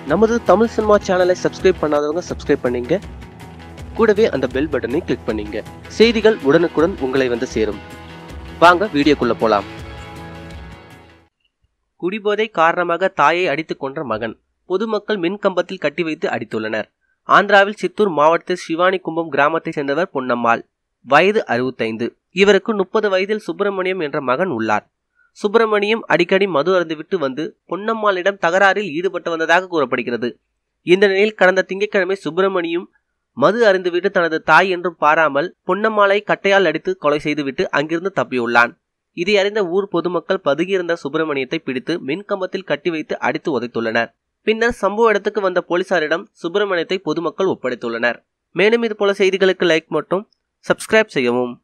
நமது தமிழ் சினிமா சேனலை சப்ஸ்கிரைப் பண்ணாதவங்க சப்ஸ்கிரைப் பண்ணீங்க. கூடவே அந்த பெல் பட்டனை கிளிக் பண்ணீங்க. செய்திகள் உடனுக்குடன் உங்களை வந்து சேரும். வாங்க வீடியோக்குள்ள போலாம். குடிபோதை காரணமாக தாயை அடித்துக் கொன்ற மகன். பொதுமக்கள் மின்கம்பத்தில் கட்டி வைத்து அடித்துள்ளனர். ஆந்திராவில் சித்தூர் மாவட்டத்தில் சிவானி கும்பம் கிராமத்தை சேர்ந்தவர் பொன்னம்மாள். வயது 65. இவருக்கு 30 வயதில் சுப்பிரமணியம் என்ற மகன் உள்ளார். சுப்பிரமணியம் அடிக்கடி மது அருந்துவிட்டு வந்து பொன்னம்மாளிடம் தகராறில் ஈடுபட்டு வந்ததாக கூறப்படுகிறது. இந்த நிலையில் கடந்த திங்கட்கிழமை சுப்பிரமணியம் மது அருந்துவிட்டு தனது தாய் என்றும் பாராமல் பொன்னம்மாளை கட்டையால் அடித்து கொலை செய்துவிட்டு அங்கிருந்து தப்பியுள்ளான். இதை அறிந்த ஊர் பொதுமக்கள் பதுகியிருந்த சுப்பிரமணியத்தை பிடித்து மின்கம்பத்தில் கட்டி வைத்து அடித்து உதைத்துள்ளனர். பின்னர் சம்பவ இடத்துக்கு வந்த போலீசாரிடம் சுப்பிரமணியத்தை பொதுமக்கள் ஒப்படைத்துள்ளனர். மேலும் இது போல செய்திகளுக்கு லைக் மற்றும் சப்ஸ்கிரைப் செய்யவும்.